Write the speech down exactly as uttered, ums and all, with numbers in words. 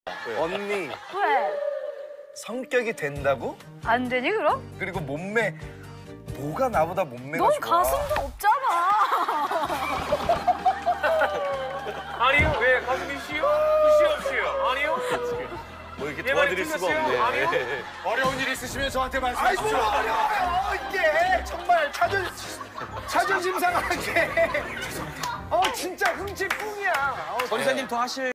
언니 왜? 성격이 된다고? 안 되니 그럼? 그리고 몸매 뭐가 나보다 몸매가 넌 좋아? 가슴도 없잖아. 아니요, 왜 가슴이 쉬워? 쉬워, 쉬워. 아니요. 뭐 이렇게 얘 말이 도와드릴 수가 틀렸어요? 없네. 아니요? 어려운 일 있으시면 저한테 아이고 말씀하십시오. 어려워요 이게 정말 자존 자존심 상하게. 어 진짜 흠칫 뿡이야. 어, 권사님 더 하실